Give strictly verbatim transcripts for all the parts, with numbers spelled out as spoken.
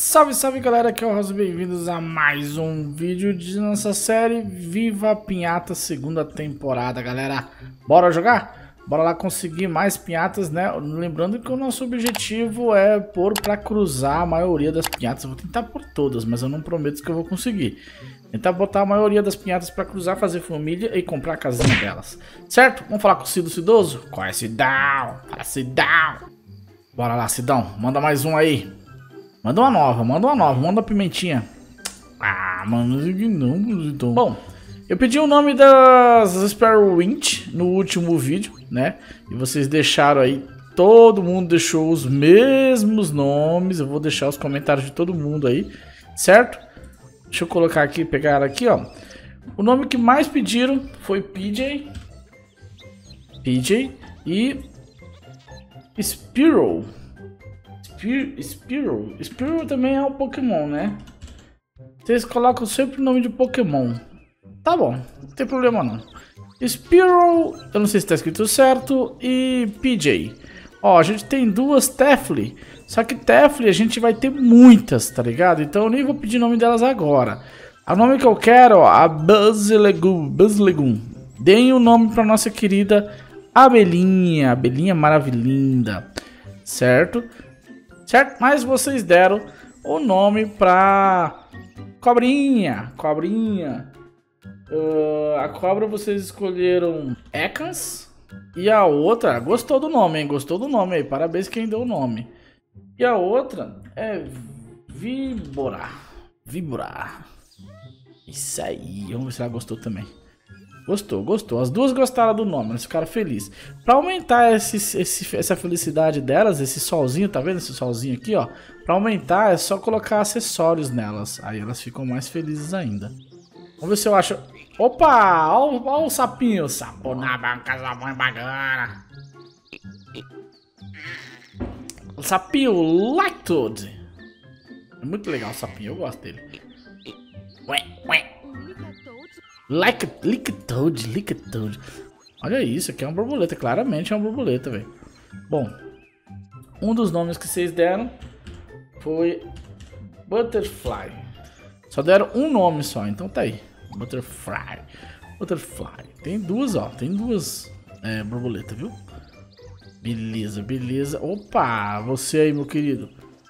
Salve, salve galera, aqui é o Rosa, bem-vindos a mais um vídeo de nossa série Viva Pinhata segunda temporada, galera. Bora jogar? Bora lá conseguir mais pinhatas, né? Lembrando que o nosso objetivo é pôr pra cruzar a maioria das pinhatas. Eu vou tentar por todas, mas eu não prometo que eu vou conseguir. Tentar botar a maioria das pinhatas pra cruzar, fazer família e comprar a casinha delas. Certo? Vamos falar com o Cido Cidoso? Qual é Cidão? Fala Cidão! Bora lá, Cidão, manda mais um aí. Manda uma nova, manda uma nova, manda uma pimentinha. Ah, mano, não, então. Bom, eu pedi o nome das Sparrowwint no último vídeo, né? E vocês deixaram aí, todo mundo deixou os mesmos nomes. Eu vou deixar os comentários de todo mundo aí, certo? Deixa eu colocar aqui, pegar aqui, ó. O nome que mais pediram foi P J, P J e Spearow. Spearow. Spearow também é um Pokémon, né? Vocês colocam sempre o nome de Pokémon. Tá bom, não tem problema não. Spearow, eu não sei se tá escrito certo. E P J. Ó, a gente tem duas Tefli. Só que Tefli a gente vai ter muitas, tá ligado? Então eu nem vou pedir o nome delas agora. O nome que eu quero, ó, a Buzzlegun. Buzzlegun. Deem o nome pra nossa querida Abelhinha. Abelhinha maravilhinda. Certo? Certo? Mas vocês deram o nome pra Cobrinha. Cobrinha. Uh, a cobra vocês escolheram Ekans. E a outra, gostou do nome, hein? Gostou do nome aí. Parabéns quem deu o nome. E a outra é Víbora. Víbora. Isso aí. Vamos ver se ela gostou também. Gostou, gostou. As duas gostaram do nome, elas ficaram felizes. Pra aumentar esse, esse, essa felicidade delas, esse solzinho, tá vendo esse solzinho aqui, ó? Pra aumentar é só colocar acessórios nelas. Aí elas ficam mais felizes ainda. Vamos ver se eu acho... Opa! Olha, olha o sapinho. Sapo na banca, mãe bagana. O sapinho Lactoad. É muito legal o sapinho, eu gosto dele. Ué, ué. Like a Lickitung, Lickitung. Olha isso, aqui é uma borboleta, claramente é uma borboleta, velho. Bom, um dos nomes que vocês deram foi Butterfly. Só deram um nome só, então tá aí. Butterfly. Butterfly. Tem duas, ó. Tem duas é, borboletas, viu? Beleza, beleza. Opa, você aí, meu querido.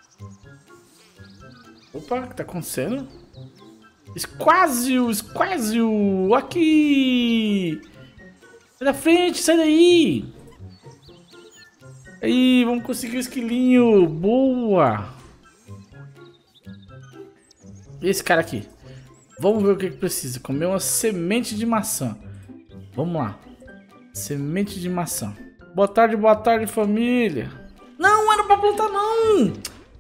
Opa, o que tá acontecendo? Squazio, Squazio, aqui! Sai da frente, sai daí! Aí, vamos conseguir o esquilinho, boa! E esse cara aqui? Vamos ver o que, que precisa, comer uma semente de maçã. Vamos lá, semente de maçã. Boa tarde, boa tarde, família! Não, era pra plantar não!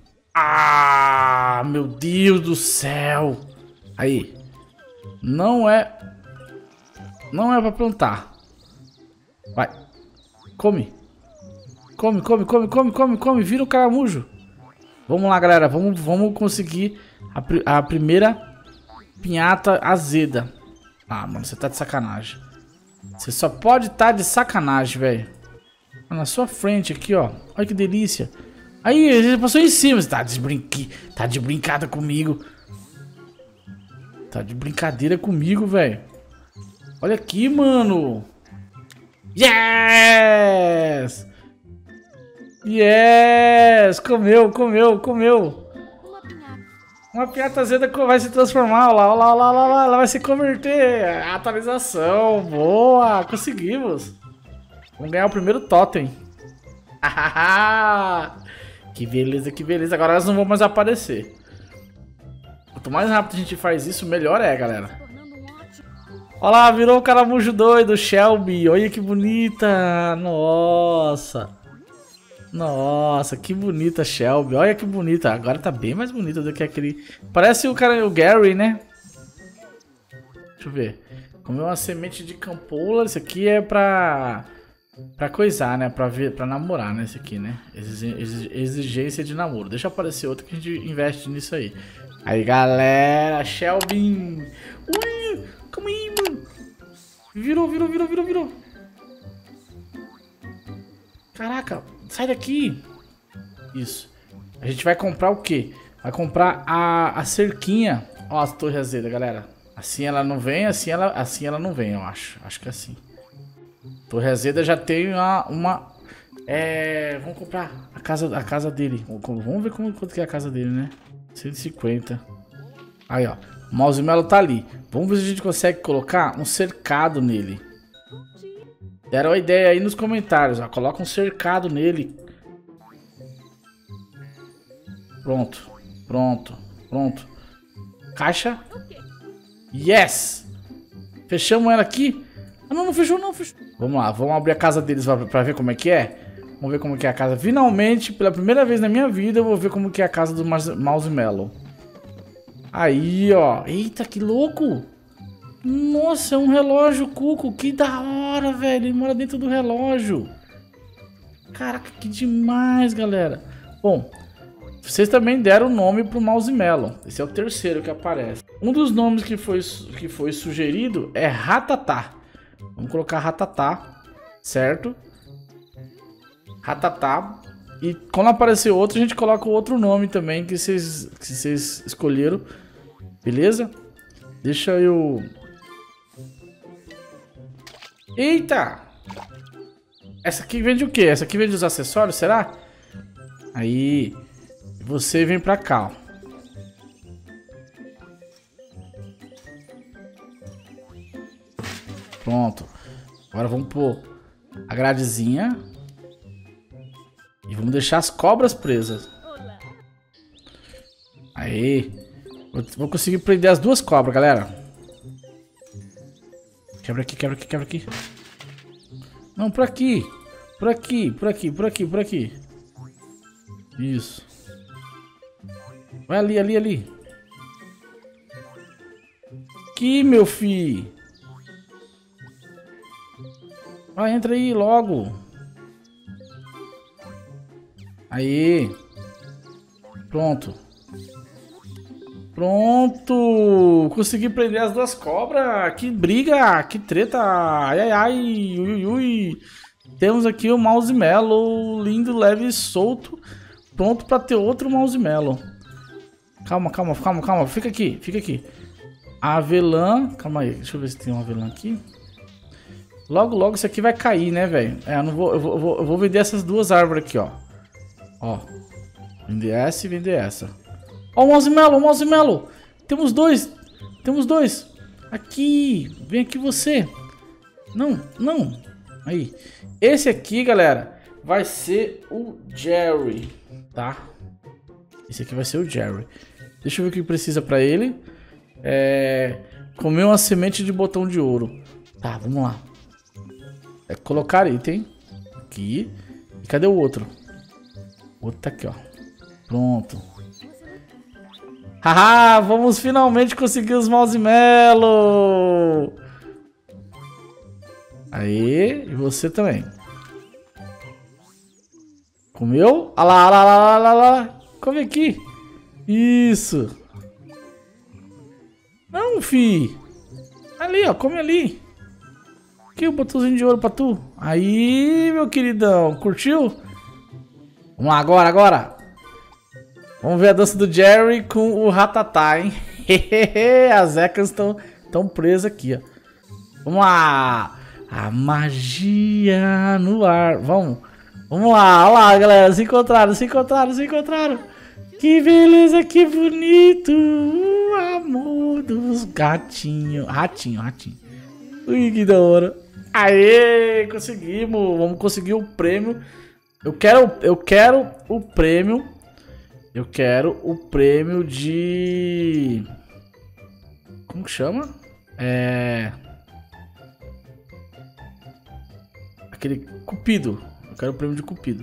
Ah, meu Deus do céu! Aí, não é, não é pra plantar. Vai, come, come, come, come, come, come, come, vira o caramujo. Vamos lá, galera, vamos, vamos conseguir a, a primeira pinhata azeda. Ah, mano, você tá de sacanagem. Você só pode estar de sacanagem, velho. Na sua frente aqui, ó. Olha que delícia. Aí, ele passou em cima. Você tá de, brinqui... tá de brincada comigo. Tá de brincadeira comigo, velho. Olha aqui, mano. Yes! Yes! Comeu, comeu, comeu. Uma pinhata azeda vai se transformar. Olha lá, olha lá, olha lá, olha lá. Ela vai se converter. Atualização. Boa! Conseguimos. Vamos ganhar o primeiro totem. Que beleza, que beleza. Agora elas não vão mais aparecer. Quanto mais rápido a gente faz isso, melhor é, galera. Olha lá, virou um caramujo doido, Shelby. Olha que bonita. Nossa. Nossa, que bonita Shelby. Olha que bonita. Agora tá bem mais bonita do que aquele... Parece o cara, o Gary, né? Deixa eu ver. Comeu uma semente de campola. Isso aqui é pra... Pra coisar, né? Pra, ver, pra namorar, né? Esse aqui, né? Exigência de namoro. Deixa aparecer outro que a gente investe nisso aí. Aí, galera, Shelby. Ui, calma aí, mano. Virou, virou, virou, virou, virou. Caraca, sai daqui. Isso. A gente vai comprar o quê? Vai comprar a, a cerquinha. Ó, as torres azedas, galera. Assim ela não vem, assim ela, assim ela não vem, eu acho. Acho que é assim. Torre azeda já tem uma... uma é... Vamos comprar a casa, a casa dele. Vamos ver como, quanto que é a casa dele, né? cento e cinquenta. Aí, ó. O mouse melo tá ali. Vamos ver se a gente consegue colocar um cercado nele. Deram a ideia aí nos comentários, ó. Coloca um cercado nele. Pronto. Pronto. Pronto. Caixa. Yes! Fechamos ela aqui. Ah, não, não fechou não, fechou. Vamos lá, vamos abrir a casa deles pra, pra ver como é que é. Vamos ver como que é a casa. Finalmente, pela primeira vez na minha vida, eu vou ver como que é a casa do Mouse Mellow. Aí, ó. Eita, que louco! Nossa, é um relógio cuco. Que da hora, velho. Ele mora dentro do relógio. Caraca, que demais, galera. Bom, vocês também deram o nome pro Mouse Mellow. Esse é o terceiro que aparece. Um dos nomes que foi, que foi sugerido é Ratatá. Vamos colocar Ratatá, certo? Ratatá. E quando aparecer outro, a gente coloca o outro nome também que vocês, que vocês escolheram. Beleza? Deixa eu... Eita! Essa aqui vende o quê? Essa aqui vende os acessórios, será? Aí... Você vem pra cá, ó. Pronto. Agora vamos pôr a gradezinha. E vamos deixar as cobras presas. Aí. Vou conseguir prender as duas cobras, galera. Quebra aqui, quebra aqui, quebra aqui. Não, por aqui. Por aqui, por aqui, por aqui, por aqui. Isso. Vai ali, ali, ali. Aqui, meu filho. Vai, entra aí logo. Aí. Pronto. Pronto. Consegui prender as duas cobras. Que briga, que treta. Ai, ai, ai. Ui, ui, ui. Temos aqui o Mouse Mellow. Lindo, leve e solto. Pronto pra ter outro Mouse Mellow. Calma, calma, calma, calma. Fica aqui, fica aqui. Avelã. Calma aí, deixa eu ver se tem um avelã aqui. Logo, logo isso aqui vai cair, né, velho? É, eu não vou eu, vou. eu vou. Eu vou vender essas duas árvores aqui, ó. Ó. Vender essa e vender essa. Ó, o Mouse Mellow, o Mouse Mellow. Temos dois. Temos dois. Aqui. Vem aqui você. Não, não. Aí. Esse aqui, galera, vai ser o Jerry, tá? Esse aqui vai ser o Jerry. Deixa eu ver o que precisa pra ele. É... Comer uma semente de botão de ouro. Tá, vamos lá. É colocar item. Aqui. E cadê o outro? O outro tá aqui, ó. Pronto. Haha, vamos finalmente conseguir os Mouse Mellow. Aí, e você também. Comeu? Olha lá, olha lá, olha lá, olha lá. Come aqui. Isso. Não, fi. Ali, ó, come ali. Aqui o botãozinho de ouro pra tu. Aí, meu queridão, curtiu? Vamos lá, agora, agora. Vamos ver a dança do Jerry com o Ratatá, hein? As Zecas estão tão presas aqui, ó. Vamos lá. A magia no ar. Vamos. Vamos lá, olha lá, galera. Se encontraram, se encontraram, se encontraram. Que beleza, que bonito. O amor dos gatinhos. Ratinho, ratinho. Ui, que da hora. Aê, conseguimos. Vamos conseguir o prêmio. Eu quero, eu quero o prêmio. Eu quero o prêmio de... Como que chama? É... Aquele Cupido. Eu quero o prêmio de Cupido.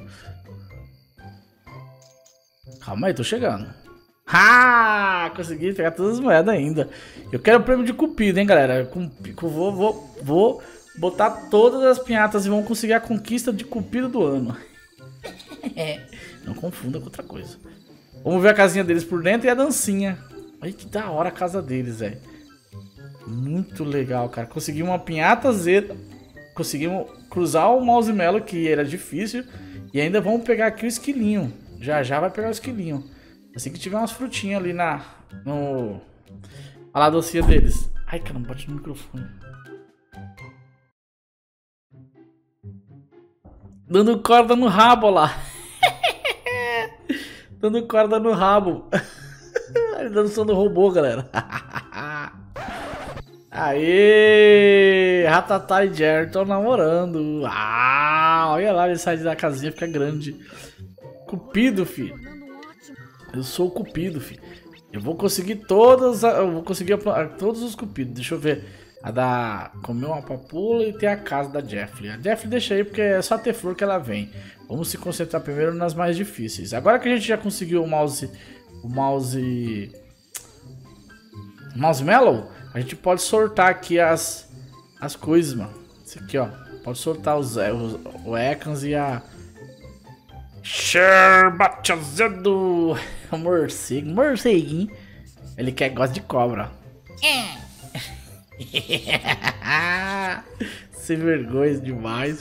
Calma aí, tô chegando. Ah, consegui pegar todas as moedas ainda. Eu quero o prêmio de Cupido, hein, galera. Com, com, vou, vou, vou botar todas as pinhatas e vamos conseguir a conquista de Cupido do ano. Não confunda com outra coisa. Vamos ver a casinha deles por dentro e a dancinha. Olha que da hora a casa deles, velho. Muito legal, cara. Conseguimos uma pinhata zeta. Conseguimos cruzar o Mouse Mellow, que era difícil. E ainda vamos pegar aqui o esquilinho. Já já vai pegar o esquilinho. Assim que tiver umas frutinhas ali na... No... A lá docinha deles. Ai, caramba, bate no microfone. Dando corda no rabo lá. Dando corda no rabo. Ele dando som do robô, galera. Aê! Ratatá e Jerry estão namorando. Ah, olha lá, ele sai da casinha, fica grande. Cupido, filho. Eu sou o Cupido, filho. Eu vou conseguir todas. Eu vou conseguir todos os Cupidos. Deixa eu ver. A da comer uma papula e ter a casa da Jeffrey. A Jeffrey deixa aí porque é só ter flor que ela vem. Vamos se concentrar primeiro nas mais difíceis. Agora que a gente já conseguiu o mouse. O mouse. O mouse Mellow. A gente pode sortar aqui as. As coisas, mano. Isso aqui, ó. Pode sortar os, os, o Ekans e a. Sherbate azedo. Morcego. Morceguinho. Ele quer gosta de cobra. É. Sem vergonha demais.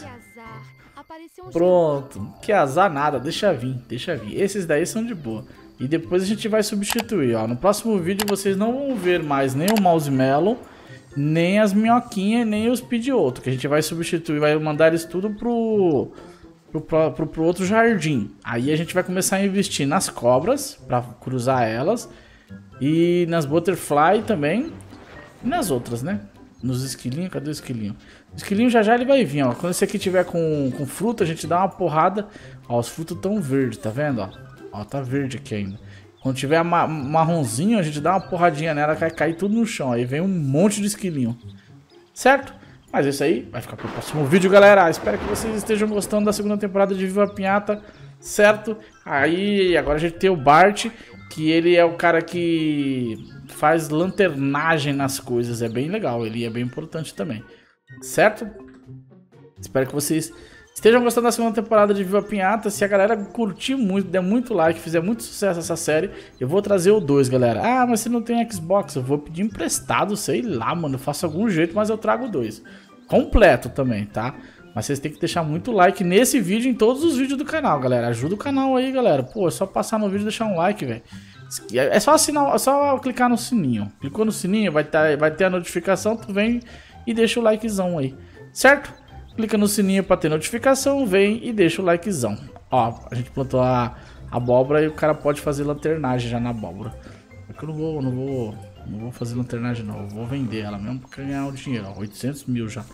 Pronto. Que azar nada. Deixa vir. Deixa vir. Esses daí são de boa. E depois a gente vai substituir. Ó. No próximo vídeo vocês não vão ver mais nem o mouse Mellow, nem as minhoquinhas, nem os Pidgeotto. Que a gente vai substituir. Vai mandar eles tudo pro... Pro, pro, pro outro jardim. Aí a gente vai começar a investir nas cobras pra cruzar elas. E nas Butterfly também. E nas outras, né? Nos esquilinhos. Cadê o esquilinho? O esquilinho já já ele vai vir, ó. Quando esse aqui tiver com, com fruta, a gente dá uma porrada. Ó, os frutos tão verdes, tá vendo? Ó, ó tá verde aqui ainda. Quando tiver ma marronzinho, a gente dá uma porradinha nela, vai cair tudo no chão. Aí vem um monte de esquilinho. Certo? Mas isso aí vai ficar pro próximo vídeo, galera. Espero que vocês estejam gostando da segunda temporada de Viva Pinhata, certo? Aí agora a gente tem o Bart, que ele é o cara que faz lanternagem nas coisas. É bem legal, ele é bem importante também, certo? Espero que vocês estejam gostando da segunda temporada de Viva Pinhata. Se a galera curtir muito, der muito like, fizer muito sucesso essa série, eu vou trazer o dois, galera. Ah, mas você não tem Xbox, eu vou pedir emprestado, sei lá, mano. Eu faço algum jeito, mas eu trago o dois. Completo também, tá? Mas vocês têm que deixar muito like nesse vídeo e em todos os vídeos do canal, galera. Ajuda o canal aí, galera. Pô, é só passar no vídeo e deixar um like, velho. É só assinar, é só clicar no sininho. Clicou no sininho, vai ter, vai ter a notificação, tu vem e deixa o likezão aí, certo? Clica no sininho pra ter notificação, vem e deixa o likezão. Ó, a gente plantou a abóbora e o cara pode fazer lanternagem já na abóbora. É que eu não vou, não vou, não vou fazer lanternagem não, eu vou vender ela mesmo pra ganhar o dinheiro, ó, oitocentos mil já.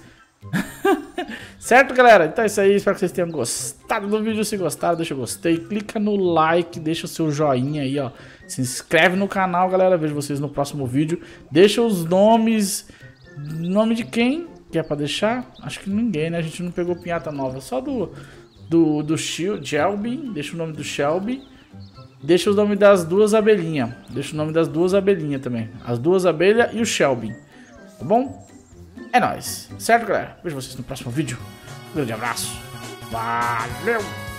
Certo, galera? Então é isso aí, espero que vocês tenham gostado do vídeo. Se gostaram, deixa o gostei, clica no like, deixa o seu joinha aí, ó. Se inscreve no canal, galera, vejo vocês no próximo vídeo. Deixa os nomes, nome de quem que é pra deixar? Acho que ninguém, né? A gente não pegou pinhata nova, só do do, do Shelby. Deixa o nome do Shelby. Deixa o nome das duas abelhinhas. Deixa o nome das duas abelhinhas também. As duas abelhas e o Shelby. Tá bom? É nóis. Certo, galera? Vejo vocês no próximo vídeo. Um grande abraço. Valeu!